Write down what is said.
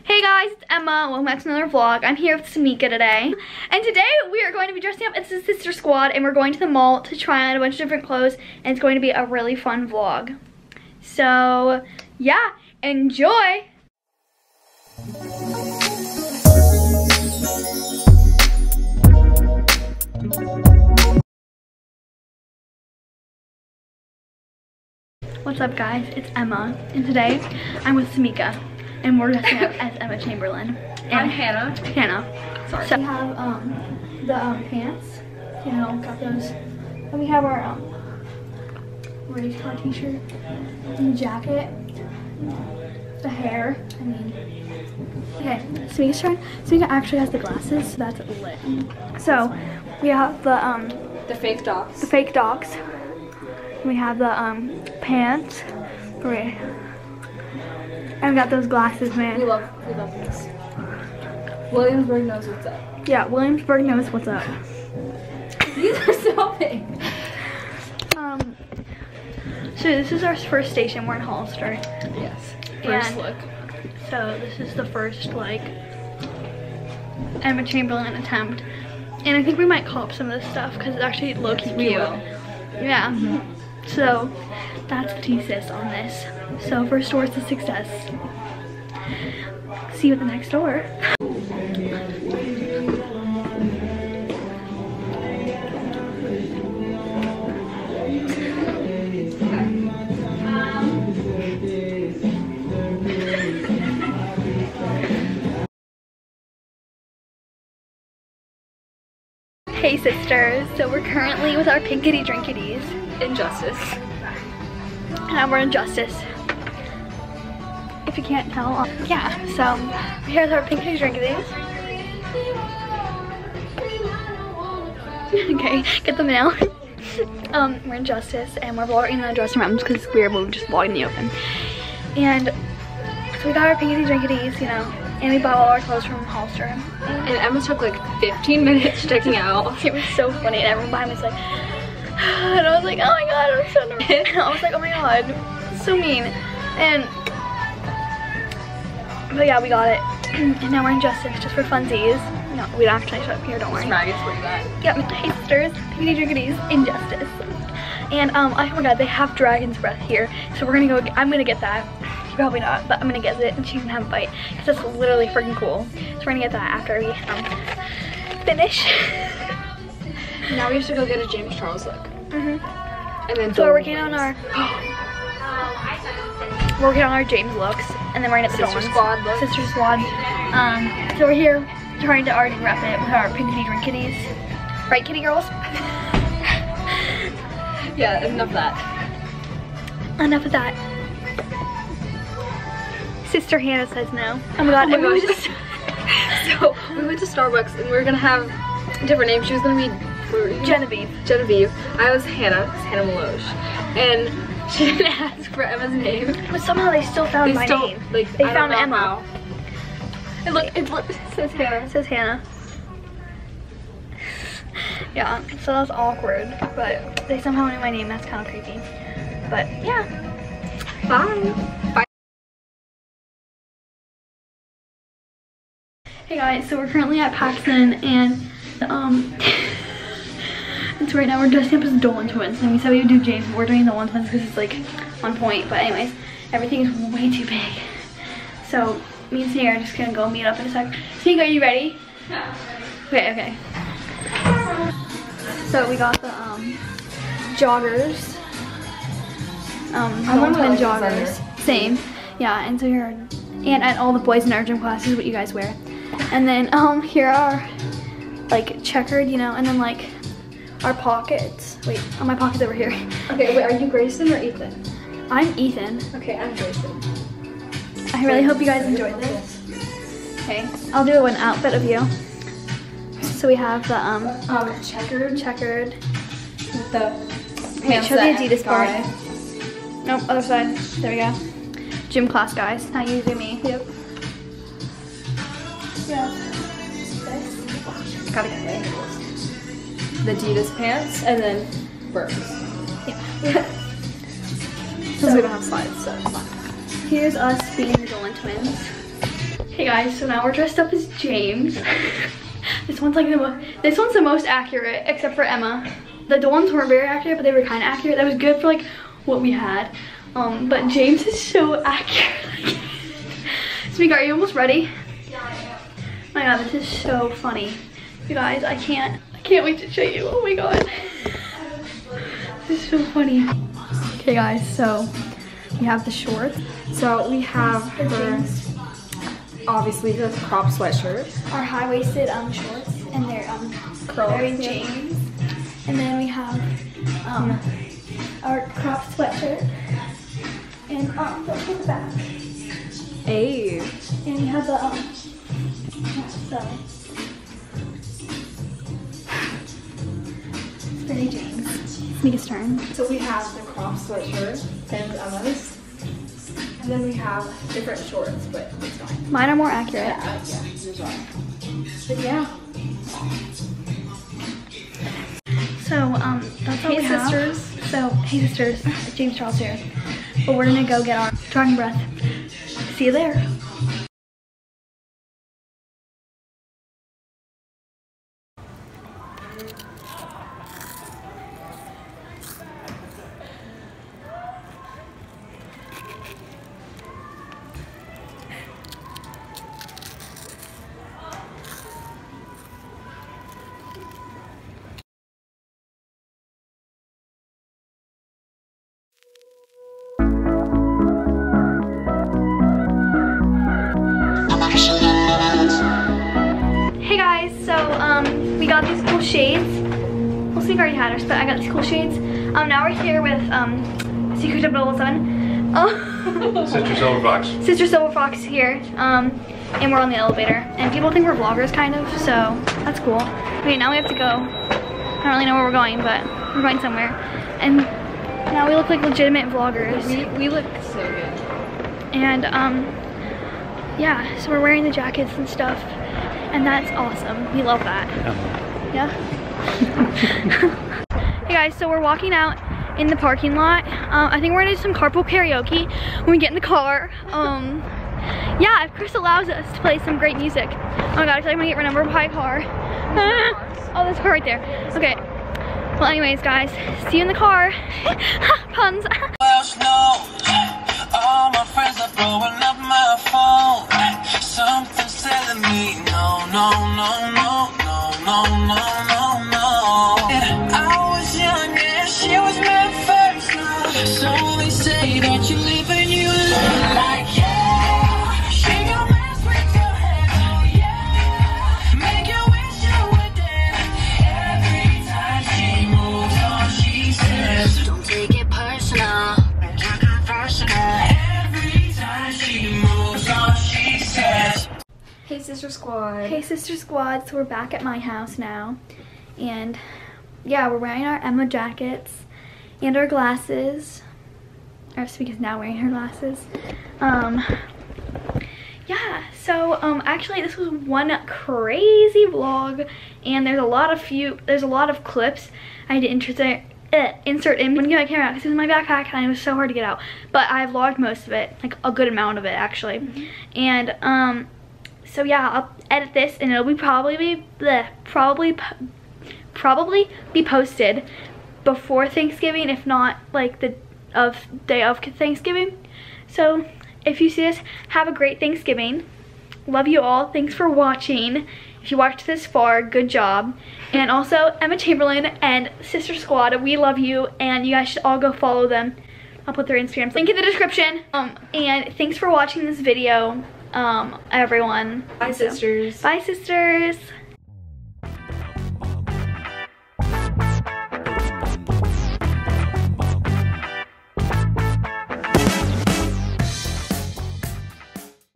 Hey guys, it's Emma. Welcome back to another vlog. I'm here with Samika today. And today we are going to be dressing up as the sister squad and we're going to the mall to try on a bunch of different clothes and it's going to be a really fun vlog. So, yeah, enjoy! What's up guys, it's Emma and today I'm with Samika and we're dressing up as Emma Chamberlain. And I'm Hannah. Sorry. So we have the pants, you know, got those. And we have our race car t-shirt and the jacket, the hair, I mean. Okay, Samika's turn. Samika actually has the glasses, so that's lit. So we have The fake dogs. the fake dogs. We have the pants. Great. And we got those glasses, man. We love this. Williamsburg knows what's up. Yeah, Williamsburg knows what's up. These are so big. So this is our first station. We're in Hollister. Yes. First And look. so this is the first like Emma Chamberlain attempt. And I think we might cop some of this stuff because it's actually low-key cute. We will. Yeah. So that's the thesis on this. So first door is a success. See you at the next door. Hey sisters, so we're currently with our pinkity drinkities. Injustice. And we're in Justice. If you can't tell. Yeah, so here's our pinkity drinkities. Okay, get them now. We're in Justice and we're vlogging in the dressing rooms because it's weird, but we're just vlogging in the open. And so we got our pinkity drinkities, you know, and we bought all our clothes from Hollister. And Emma took like 15 minutes checking out. It was so funny and everyone behind me was like, and I was like, oh my god, I'm so nervous. And I was like, oh my god, so mean. And, but yeah, we got it. And now we're in Justice just for funsies. No, we don't actually shut up here, don't worry. Ragged's where you at. Yeah, hey sisters, pinkity drinkities, Injustice. And oh my god, they have dragon's breath here. So we're gonna go, I'm gonna get that. Probably not, but I'm gonna get it and she can have a bite. Because that's literally freaking cool. So we're gonna get that after we finish. Now we have to go get a James Charles look. And then So we're working on our James looks, and then we're gonna get the Sister Dawn's. Squad look. Sister Squad. So we're here trying to already wrap it with our pinkity drink kitties. Right, kitty girls? Yeah, enough of that. Enough of that. Sister Hannah says no. Oh my god, Oh my everyone gosh. So we went to Starbucks and we were gonna have different names. She was gonna be Genevieve. I was Hannah, Hannah Meloche. And she didn't ask for Emma's name. But somehow they still found my name. Like, They I don't found know Emma. how. And look, it says Hannah. It says Hannah. Yeah, so that's awkward, but they somehow knew my name. That's kind of creepy. But yeah. Bye. Bye. Hey guys, so we're currently at Paxton and so right now we're dressing up as Dolan twins and we said we would do James, but we're doing the one twins because it's like on point. But anyways, everything is way too big. So me and Samika are just gonna go meet up in a sec. Samika, are you ready? Yeah. Okay. So we got the joggers. Dolan twin joggers. Same. Yeah, and so here and all the boys in our gym class is what you guys wear. And then here are like checkered, you know, and then like our pockets. Wait, oh, my pocket's over here. Okay, wait, are you Grayson or Ethan? I'm Ethan. Okay, I'm Grayson. I really hope you guys enjoyed this. Okay, I'll do an outfit of you. So we have the checkered. With the Wait, show the Adidas part. guy. Nope, other side. There we go. Gym class guys. Now you do me. Yep. Yeah. Gotta get the angles. The Adidas pants and then Birks. Yeah. Because we don't have slides, so it's fine. Here's us being the Dolan twins. Hey guys, so now we're dressed up as James. This one's like the most accurate, except for Emma. The ones weren't very accurate, but they were kind of accurate. That was good for like what we had. But James is so accurate. Samika, are you almost ready? My God, this is so funny. You guys, I can't wait to show you. Oh my God. This is so funny. Okay guys, so we have the shorts. So we have obviously the crop sweatshirt. Our high-waisted shorts, and they're very James. And then we have our crop sweatshirt. And look at the back. Hey. And we have the it's very James. Samika's turn. So we have the crop sweatshirt and Emma's. And then we have different shorts, but it's fine. Mine are more accurate. Yeah, yours are. But yeah. So that's all we have. Hey sisters. So hey sisters, James Charles here. But we're gonna go get our drawing breath. See you there. Hey guys, so we got these cool shades. Well, Samika already had hers, but I got these cool shades. Now we're here with Secret 007. Sister Silver Fox. Sister Silver Fox here. And we're on the elevator. And people think we're vloggers kind of, so that's cool. Okay, now we have to go. I don't really know where we're going, but we're going somewhere. And now we look like legitimate vloggers. We look so good. And yeah, so we're wearing the jackets and stuff, and that's awesome. We love that. Yeah. Hey guys, so we're walking out in the parking lot. I think we're gonna do some carpool karaoke when we get in the car. Yeah, if Chris allows us to play some great music. Oh my God, I feel like I'm gonna get run over by a car. Oh, there's a car right there. Okay. Well, anyways, guys, see you in the car. Puns. All my friends are blowing up my phone. Something's telling me no, no, no, no, no, no, no, no, no. I was young and she was my first love. So they say that you live and you live like yeah. She gon' mess with your head, oh yeah. Make you wish you were dead. Every time she moves on, she says, don't take it personal. Every time she moves on, she says, Hey sister squad. Hey sister squad, so we're back at my house now. And yeah, we're wearing our Emma jackets and our glasses. Or Samika's now wearing her glasses. Yeah, so actually this was one crazy vlog, and there's a lot of clips I had to insert in when I get my camera out because it was in my backpack and it was so hard to get out. But I vlogged most of it, like a good amount of it actually. And so yeah, I'll edit this and it'll be probably be posted before Thanksgiving, if not like the day of Thanksgiving. So if you see this, have a great Thanksgiving. Love you all. Thanks for watching. If you watched this far, good job. And also, Emma Chamberlain and Sister Squad, we love you, and you guys should all go follow them. I'll put their Instagrams link in the description. And thanks for watching this video, everyone. Bye sisters. Bye sisters.